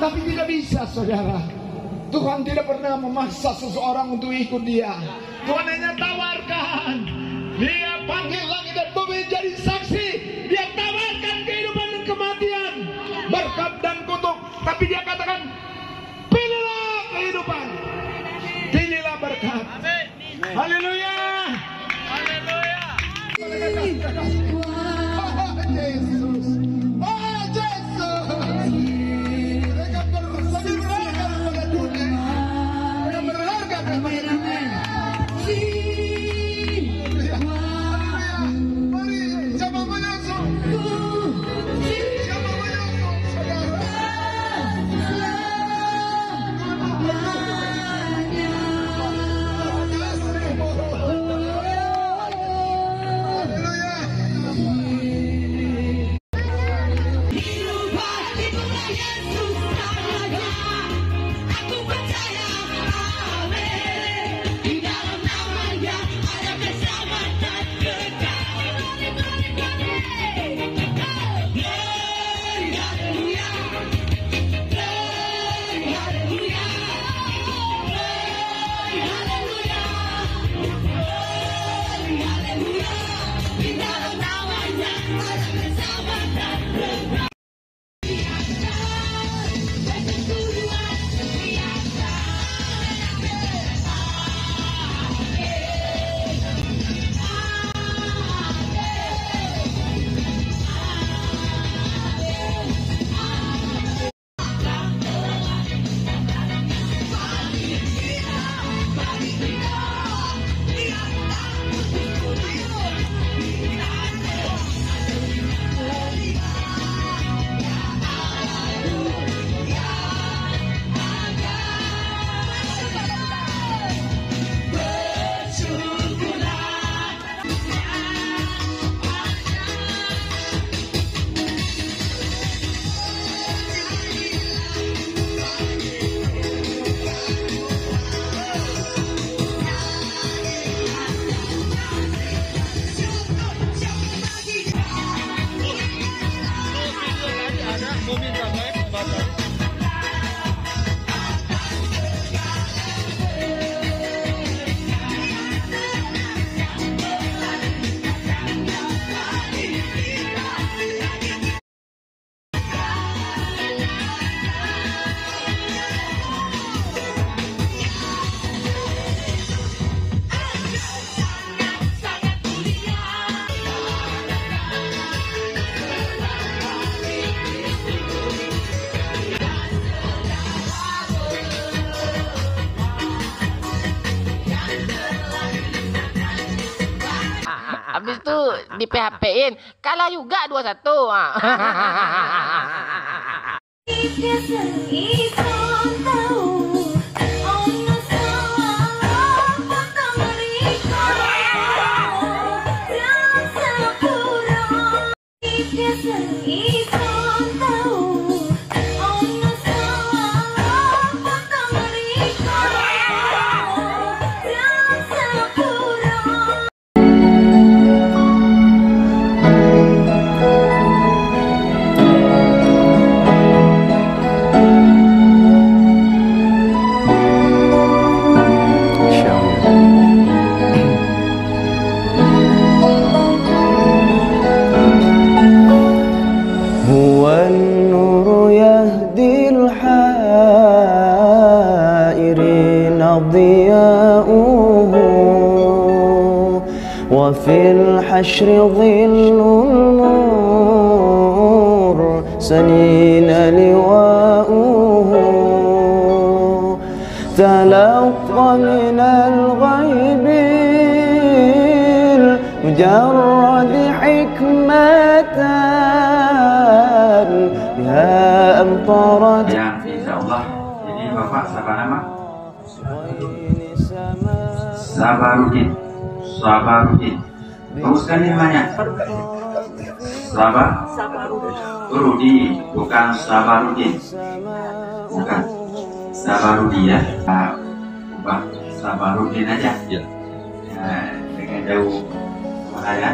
Tapi tidak bisa, saudara. Tuhan tidak pernah memaksa seseorang untuk ikut Dia. Tuhan hanya tawarkan. Dia panggil langit dan bumi jadi saksi. Dia tawarkan kehidupan dan kematian, berkat dan kutuk. Tapi Dia katakan, pilihlah kehidupan, pilihlah berkat. Haleluya. Haleluya. Oh Yesus. Oh Yesus. Mereka lebih berharga daripada dunia. Mereka berharga daripada dunia. Mari siapa menyusul? Siapa menyusul, saudara? Habis itu di PHP-in, kalah juga 2-1. وفي الحشر ظل المرسلين لواؤه تلقى من الغيب المجرد حكمة بها أمطرت. Ya, insya Allah. Ini Bapak siapa nama? Sabarudin. Sabarudin. Teruskan namanya. Sabarudin, bukan Sabarudin. Bukan Sabarudin ya. Ubah Sabarudin aja. Ya. Dengan jauh mana ya?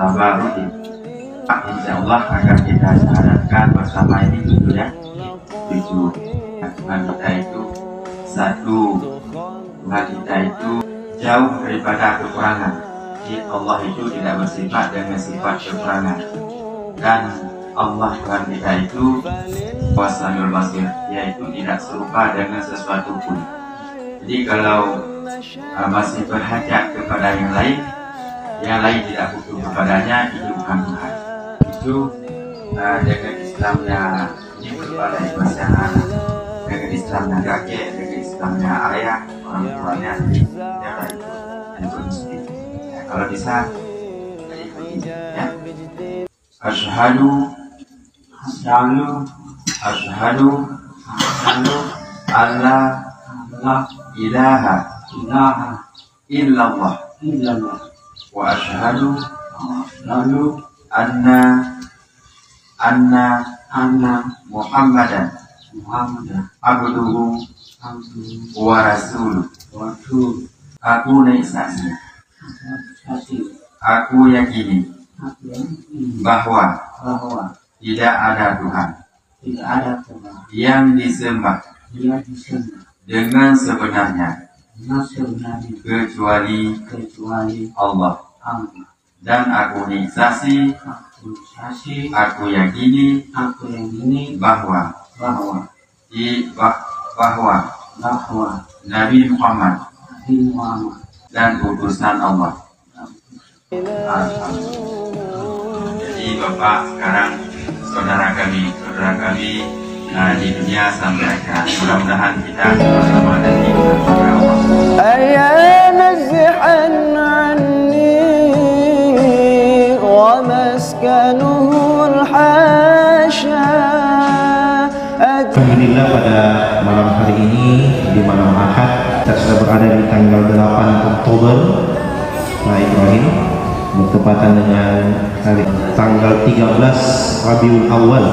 Sabarudin. Insya Allah akan kita sarankan bersama ini dulu ya. jujur. Tuhan kita itu satu. Tuhan kita itu jauh daripada kekurangan. Jadi Allah itu tidak bersifat dengan sifat kekurangan. Dan Allah Tuhan kita itu Wasamiul Basir, yaitu tidak serupa dengan sesuatu pun. Jadi kalau masih berhajat kepada yang lain tidak butuh kepadanya, itu bukan Tuhan. Itu dengan Islamnya ini berbeda pasangan, dengan Islamnya kakek, dengan Islamnya ayah, orang tuanya, saudara itu mesti. Kalau bisa jadi begini, ya. Asyhadu alla ilaha illallah wa asyhadu anna Muhammadan abduhu wa rasuluh. Aku naik saksi, aku yakini bahwa tidak ada Tuhan yang disembah dengan sebenarnya kecuali Allah. Dan aku saksi, aku yakini bahwa Nabi Muhammad dan utusan Allah. Jadi Bapak sekarang saudara kami di dunia sampai akhirat, mudah-mudahan kita bersama dan diingat kepada Allah. أيا نزحا عني ومسكنه الحاشا. Alhamdulillah pada malam hari ini di malam Ahad kita sudah berada di tanggal 8 Oktober Pak Ibrahim, bertepatan dengan hari tanggal 13 Rabiul Awal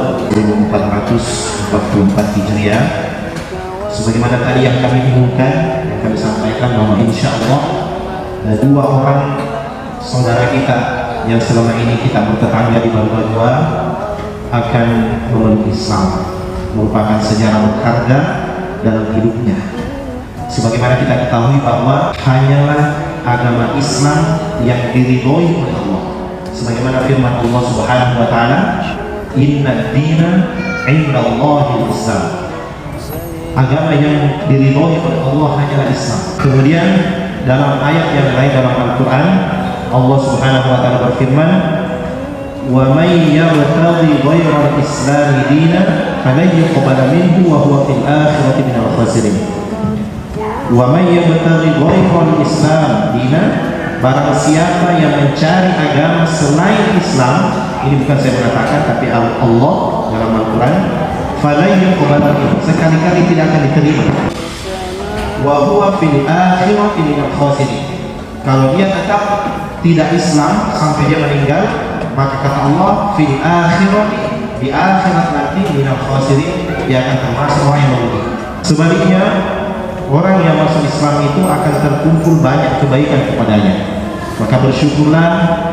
1444 Hijriah. Sebagaimana tadi yang kami umumkan, yang kami sampaikan bahwa insya Allah dua orang saudara kita yang selama ini kita bertetangga di Barbadua akan memeluk Islam, merupakan sejarah berharga dalam hidupnya. Sebagaimana kita ketahui bahwa hanyalah agama Islam yang diridhoi oleh Allah. Sebagaimana firman Allah Subhanahu wa taala, "Inna ad-dina 'indallahi al-Islam." Agama yang diridhoi oleh Allah hanyalah Islam. Kemudian dalam ayat yang lain dalam Al-Qur'an, Allah Subhanahu wa taala berfirman, "Wa may yabtaghi ghayra al-Islam dinan falan yuqbala minhu wa huwa fil akhirati minal khasirin." Wa may yabtaghi ghayra al-Islam dinan, barang siapa yang mencari agama selain Islam, ini bukan saya mengatakan tapi Allah dalam Al-Qur'an, falan yuqbala minhu, sekali-kali tidak akan diterima. Wa huwa fil akhirati minal khasirin. Kalau dia tetap tidak Islam sampai dia meninggal, maka kata Allah fil akhirati, di akhirat nanti minal khasirin, dia akan termasuk orang yang merugi. Sebaliknya, orang yang masuk Islam itu akan terkumpul banyak kebaikan kepadanya. Maka bersyukurlah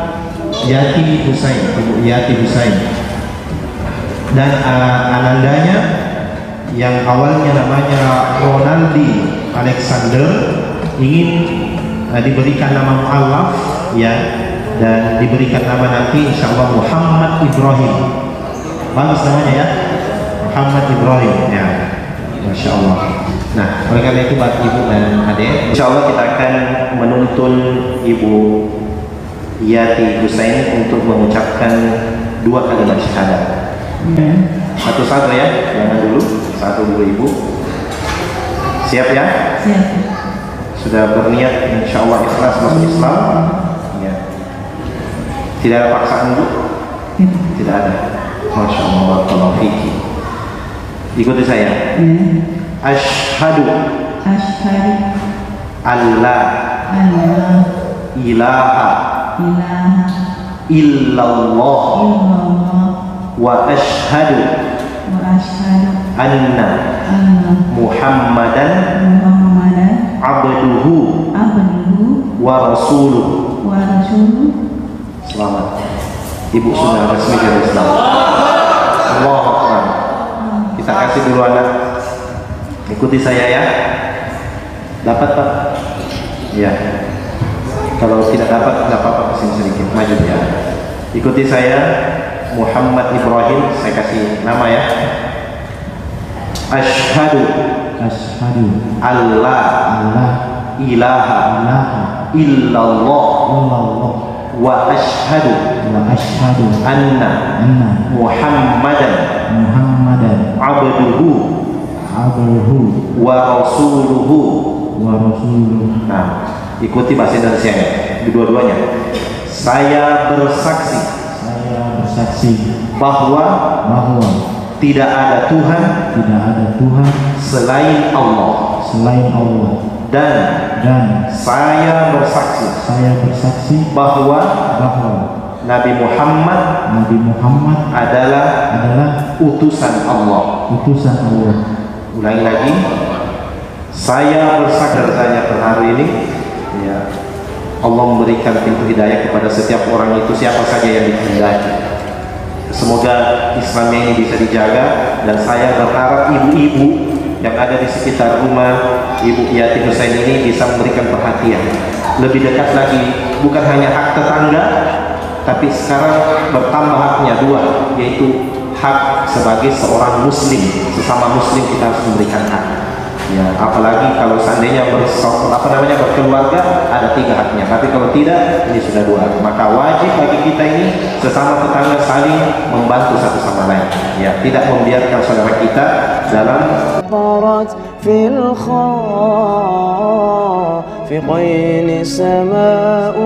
Yati Husain, Ibu Yati Husain dan anandanya yang awalnya namanya Ronaldi Alexander, ingin diberikan nama mu'allaf ya, dan diberikan nama nanti insyaallah Muhammad Ibrahim. Bagus namanya ya, Muhammad Ibrahim ya, Masya Allah. Nah, oleh karena itu Bapak Ibu dan adik, insyaallah kita akan menuntun Ibu Yati Husain untuk mengucapkan 2 kalimat syahadat. Satu-satu ya, jangan dulu, satu dulu Ibu. Siap ya? Siap. Sudah berniat insya Allah ikhlas masuk Islam ya. Tidak ada paksaan Bu? Tidak ada. Masya Allah, barakallahu fiki. Ikuti saya. Asyhadu alla ilaha illallah wa asyhadu anna Muhammadan abduhu wa rasuluh. Selamat, Ibu sudah resmi dari Islam. Allahu Akbar. Kita Kita kasih dulu anak. Ikuti saya ya. Dapat Pak? Iya. Kalau tidak dapat nggak apa-apa, kesini sedikit maju ya. Ikuti saya. Muhammad Ibrahim, saya kasih nama ya. Asyhadu alla ilaha illallah wa asyhadu anna Muhammadan abduhu wa rasuluhu. Nah, ikuti bahasa Indonesia ya, dua-duanya. Saya bersaksi bahwa tidak ada Tuhan selain Allah, dan saya bersaksi bahwa Nabi Muhammad adalah utusan Allah. Ulangi lagi. Saya bersaksi pada hari ini ya, Allah memberikan pintu hidayah kepada setiap orang itu, siapa saja yang dikehendaki. Semoga Islamnya ini bisa dijaga, dan saya berharap ibu-ibu yang ada di sekitar rumah Ibu Yati Husain ini bisa memberikan perhatian lebih dekat lagi, bukan hanya hak tetangga, tapi sekarang bertambah haknya dua, yaitu hak sebagai seorang muslim, sesama muslim kita harus memberikan hak. Ya, apalagi kalau seandainya berkeluarga, ada 3 haknya. Tapi kalau tidak, ini sudah 2. Maka wajib bagi kita ini sesama tetangga saling membantu satu sama lain. Ya, tidak membiarkan saudara kita dalam في الخافقين سماء